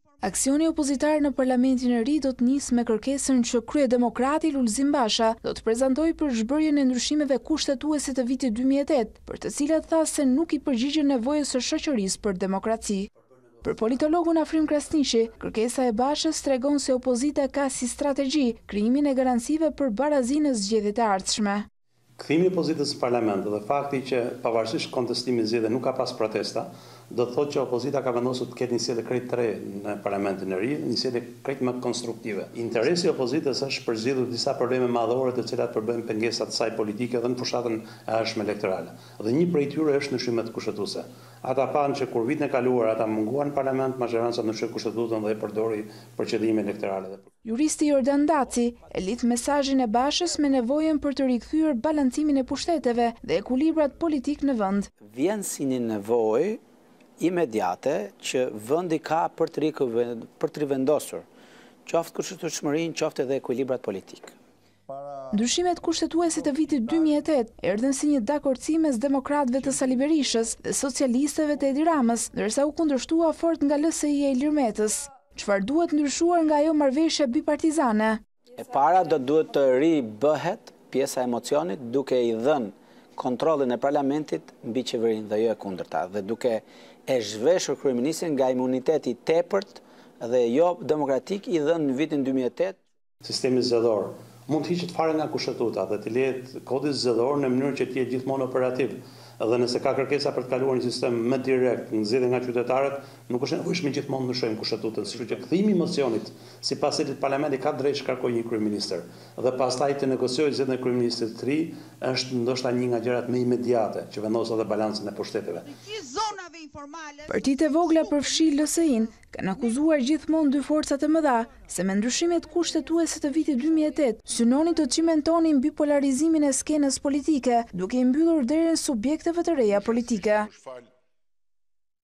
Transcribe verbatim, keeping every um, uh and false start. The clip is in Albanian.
Aksioni opozitar në parlamentin e ri do të nisë me kërkesën që kryedemokrati Lulzim Basha do të prezantojë për zhbërjen e ndryshimeve kushtetuese të vitit dy mijë e tetë, për të cilat tha se nuk i përgjigjen nevojës së shoqërisë për demokraci. Për politologun Afrim Krasniqi, kërkesa e Bashës tregon se opozita ka si strategji krijimin e garancive për barazinë në zgjedhjet e ardhshme. Kthimi i opozitës në parlament dhe fakti që pavarësisht kontestimit zgjedhje nuk ka pas protesta, do të thotë që opozita ka vendosur të ketë një sjellje krejt të re në parlamentin e ri, një sjellje krejt më konstruktive. Interesi i opozitës është për zgjidhur disa probleme madhore të cilat përbëjnë pengesat të saj politike dhe në fushatën e ardhshme elektorale. Dhe një prej tyre është ndryshimet kushtetuese. Ata panë që kur vitin e kaluar ata munguan në parlament, majoranca ndryshoi kushtetutën dhe e përdori për qëllime elektorale. Juristi Jordan Daci e lidh mesazhin e Bashës me nevojën për të rikthyer balancimin e pushteteve dhe ekuilibrat politik në vend. Vjen si një nevojë imediate që vendi ka për të për të rivendosur, qoftë kushtetueshmërinë, qoftë edhe ekuilibrat politik. Ndryshimet kushtetuese të vitit dy mijë e tetë erdhën si një dakordsi mes demokratëve të Sali Berishës dhe socialistëve të Edi Ramës, ndërsa u kundërshtua fort nga L S I e Ilir Metës. Çfarë duhet ndryshuar nga ajo marrëveshje bipartizane? E para do duhet të ribëhet pjesa e emocionit duke i dhënë kontrollin e parlamentit mbi qeverinë dhe jo e kundërta, dhe duke e zhveshur kryeministrin nga imuniteti i tepërt dhe jo demokratik i dhënë në vitin dy mijë e tetë. Sistemi zgjedhor mund të hiqet fare nga kushtetuta dhe të lihet kodit zgjedhor në mënyrë që të jetë gjithmonë operativ. Dhe nëse ka kërkesa për të kaluar një sistem më direkt në zgjedhje nga qytetarët, nuk është nevojshme gjithmonë ndryshojmë kushtetutën, siç që kthimi i mocionit sipas cilit parlamenti ka drejtë shkarkojë një kryeminist dhe pastaj të negociojë zgjedhjen e kryeministit të ri është ndoshta një nga gjërat më imediate që vendos edhe balancin e pushteteve. Partitë e vogla përfshi L S I-n kanë akuzuar gjithmonë dy forcat e mëdha se me ndryshimet kushtetuese të vitit dy mijë e tetë synonin të çimentonin bipolarizimin e skenës politike, duke i mbyllur derën subjekteve të reja politike.